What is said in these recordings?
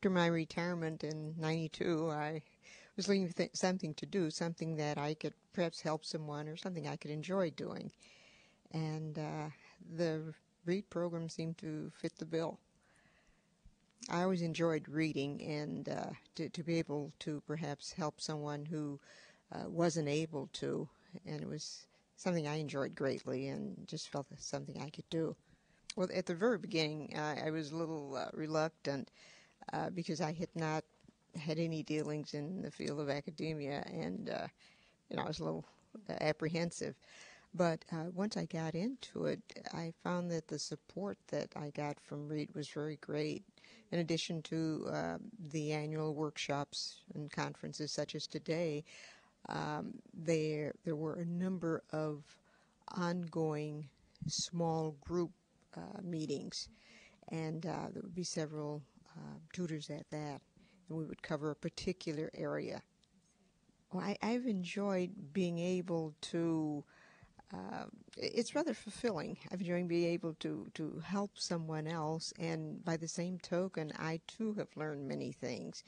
after my retirement in '92, I was looking for something to do, something that I could perhaps help someone or something I could enjoy doing. And the READ program seemed to fit the bill. I always enjoyed reading, and to be able to perhaps help someone who wasn't able to, and it was something I enjoyed greatly and just felt it's something I could do. Well, at the very beginning, I was a little reluctant because I had not had any dealings in the field of academia, and I was a little apprehensive. But once I got into it, I found that the support that I got from READ was very great. In addition to the annual workshops and conferences such as today, there were a number of ongoing small group meetings, and there would be several tutors at that, and we would cover a particular area. Well, I've enjoyed being able to it's rather fulfilling. I've enjoyed being able to help someone else, and by the same token, I too have learned many things.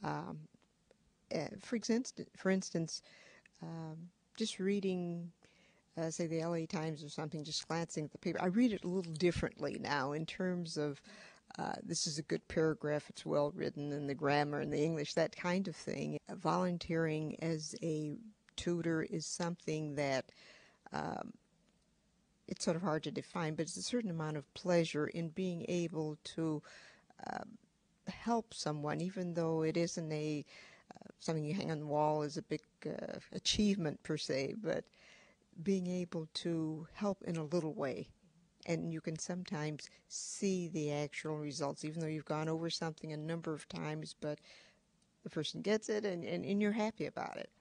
For instance, just reading, say, the LA Times or something, just glancing at the paper, I read it a little differently now in terms of this is a good paragraph, it's well written, and the grammar and the English, that kind of thing. Volunteering as a tutor is something that it's sort of hard to define, but it's a certain amount of pleasure in being able to help someone, even though it isn't something you hang on the wall as a big achievement per se, but being able to help in a little way. And you can sometimes see the actual results, even though you've gone over something a number of times, but the person gets it and you're happy about it.